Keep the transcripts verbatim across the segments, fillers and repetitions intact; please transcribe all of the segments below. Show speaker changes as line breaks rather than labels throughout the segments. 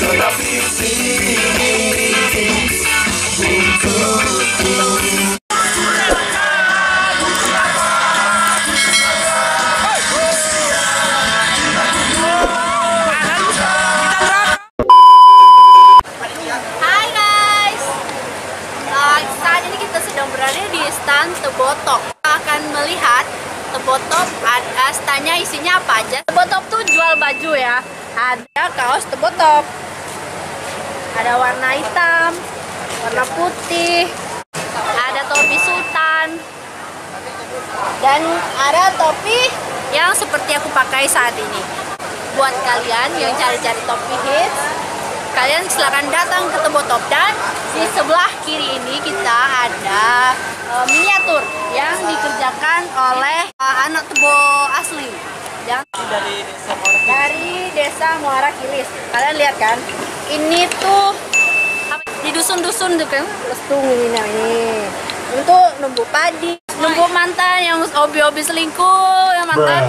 tetap di sini untukku.
Berada di stand Tebotop. Kita akan melihat Tebotop, ada standnya isinya apa aja. Tebotop tuh jual baju ya. Ada kaos Tebotop, ada warna hitam, warna putih, ada topi sultan, dan ada topi yang seperti aku pakai saat ini. Buat kalian yang cari-cari topi hits, kalian silakan datang ke Tebotop. Dan di sebelah kiri ini kita ada uh, miniatur yang dikerjakan oleh uh, anak Tebo asli yang dari desa Muara, dari desa Muara Kilis. Kalian lihat kan, ini tuh apa, di dusun-dusun tuh kan, lestung ini nah ini untuk numbuk padi, numbuk mantan yang hobi-hobi selingkuh, yang mantan.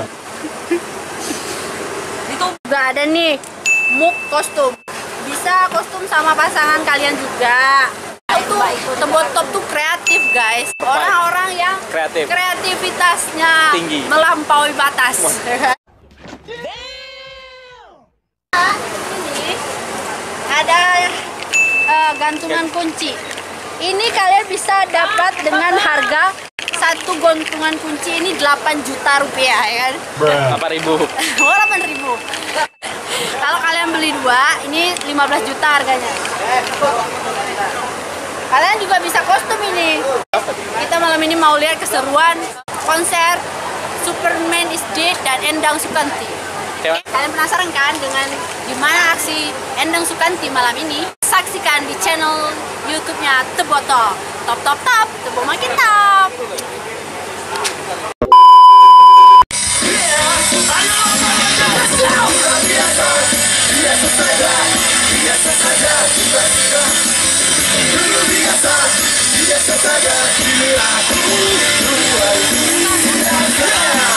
Itu juga ada nih muk kostum. Bisa kostum sama pasangan kalian juga. Itu Tebotop tuh kreatif guys. Orang-orang yang
kreatif,
kreativitasnya
tinggi,
melampaui batas. Ini ada uh, gantungan kunci. Ini kalian bisa dapat dengan harga satu gantungan kunci ini delapan juta rupiah ya kan?
delapan ribu.
Oh, delapan ribu. Kalau kalian beli dua, ini lima belas juta harganya. Kalian juga bisa kostum ini. Kita malam ini mau lihat keseruan konser Superman is Dead dan Endang Sukanti. Oke, kalian penasaran kan dengan gimana aksi Endang Sukanti malam ini? Saksikan di channel YouTube-nya Tebotop. Top top top, Tebo makin top. Biasa saja, biasa saja, tiba-tiba dulu biasa, biasa saja, perilaku luar biasa.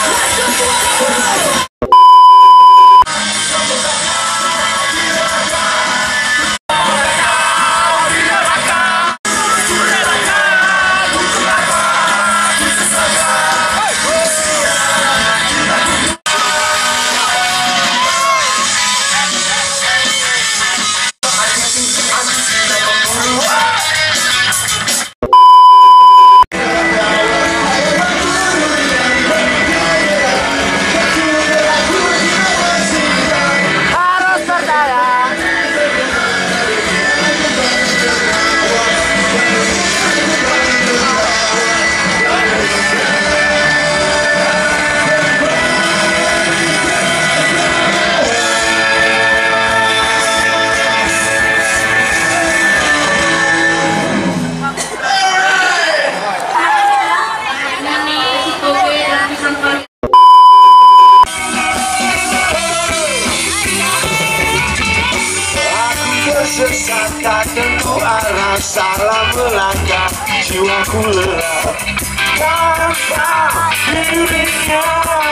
Sesat tak tentu arah, salah melangkah, jiwaku lelah tanpa dirinya.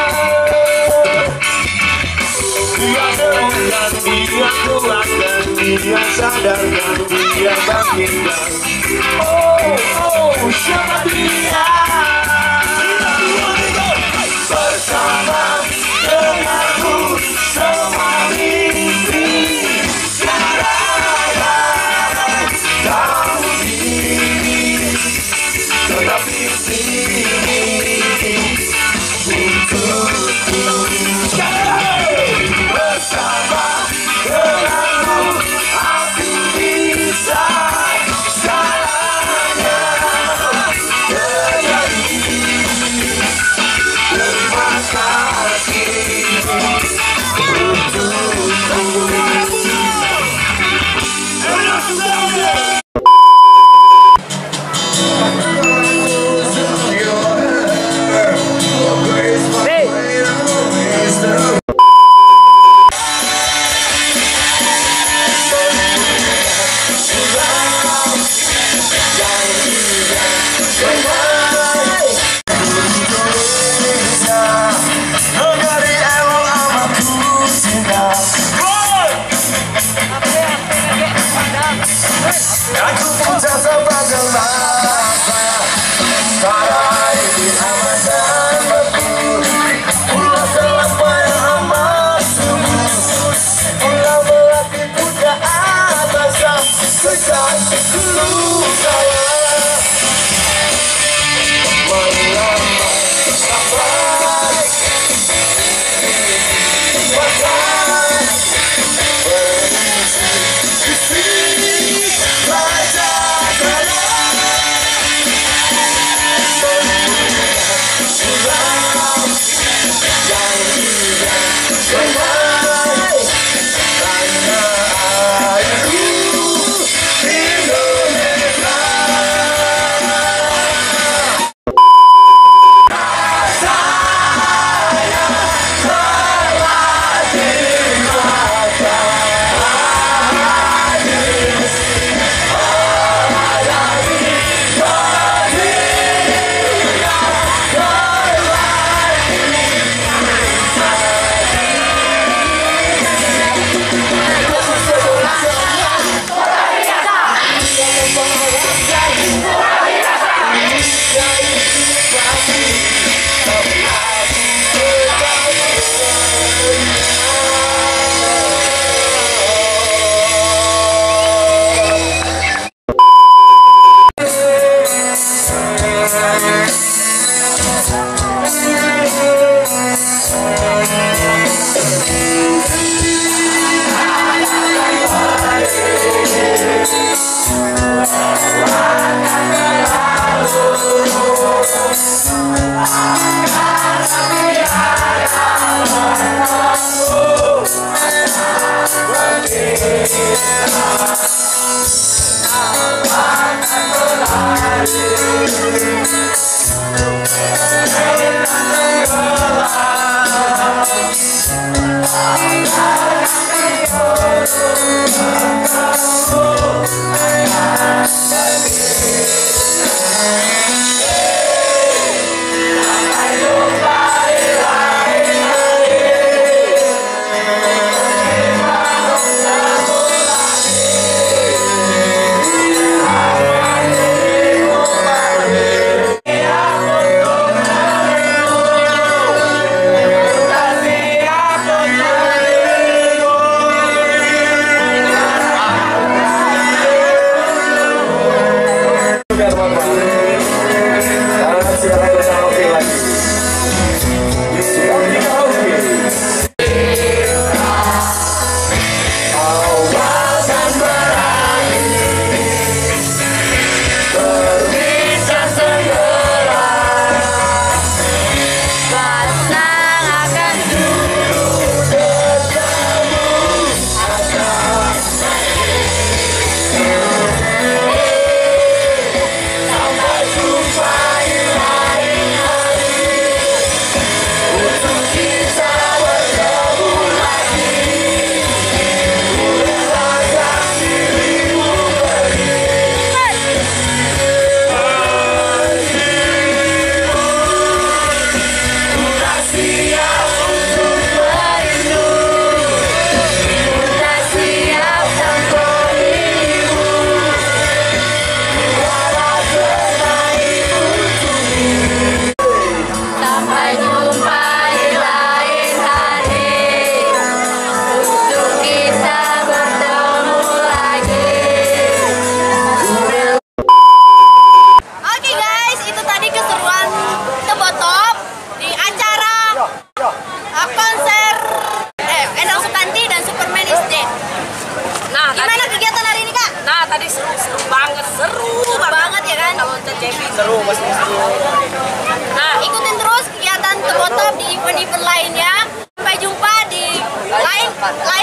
Dia nemukan, dia kuatkan, dia sadarkan, dia bangkitkan. Oh, oh, siapa dia? Bersama denganku semua mimpi. Tetap di sini untukku. Bersama denganmu aku bisa segalanya.
seru pasti seru.
Nah, ikutin terus kegiatan Tebotop di event-event lainnya. Sampai jumpa di lain lain